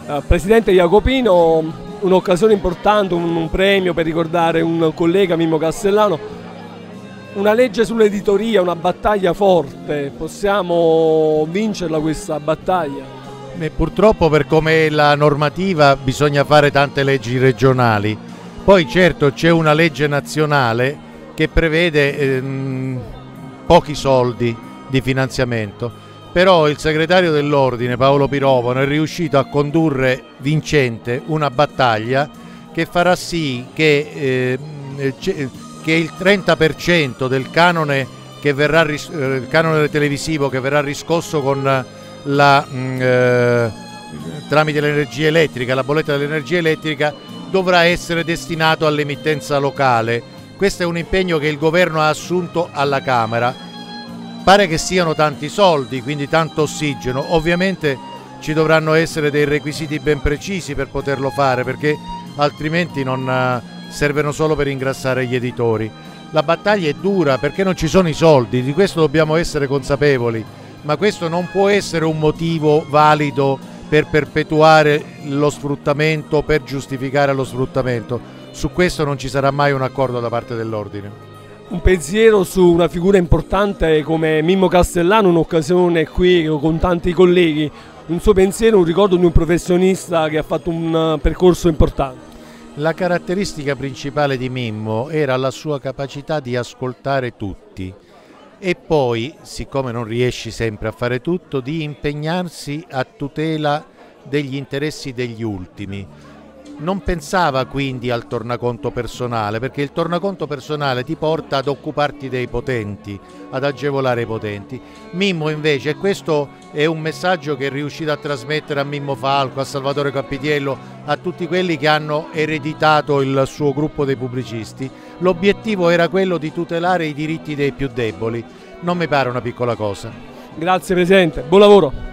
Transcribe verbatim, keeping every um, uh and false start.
Uh, Presidente Jacopino, un'occasione importante, un, un premio per ricordare un collega, Mimmo Castellano, una legge sull'editoria, una battaglia forte, possiamo vincerla questa battaglia? Beh, purtroppo per come è la normativa bisogna fare tante leggi regionali, poi certo c'è una legge nazionale che prevede ehm, pochi soldi di finanziamento. Però il segretario dell'ordine Paolo Pirovono è riuscito a condurre vincente una battaglia che farà sì che, eh, che il trenta per cento del canone, che verrà, eh, il canone televisivo che verrà riscosso con la, eh, tramite l'energia elettrica, la bolletta dell'energia elettrica, dovrà essere destinato all'emittenza locale. Questo è un impegno che il governo ha assunto alla Camera. Pare che siano tanti soldi, quindi tanto ossigeno. Ovviamente ci dovranno essere dei requisiti ben precisi per poterlo fare, perché altrimenti non servono solo per ingrassare gli editori. La battaglia è dura perché non ci sono i soldi, di questo dobbiamo essere consapevoli, ma questo non può essere un motivo valido per perpetuare lo sfruttamento, per giustificare lo sfruttamento. Su questo non ci sarà mai un accordo da parte dell'ordine. Un pensiero su una figura importante come Mimmo Castellano, un'occasione qui con tanti colleghi, un suo pensiero, un ricordo di un professionista che ha fatto un percorso importante. La caratteristica principale di Mimmo era la sua capacità di ascoltare tutti e poi, siccome non riesci sempre a fare tutto, di impegnarsi a tutela degli interessi degli ultimi. Non pensava quindi al tornaconto personale, perché il tornaconto personale ti porta ad occuparti dei potenti, ad agevolare i potenti. Mimmo invece, e questo è un messaggio che è riuscito a trasmettere a Mimmo Falco, a Salvatore Capitiello, a tutti quelli che hanno ereditato il suo gruppo dei pubblicisti, l'obiettivo era quello di tutelare i diritti dei più deboli. Non mi pare una piccola cosa. Grazie Presidente, buon lavoro.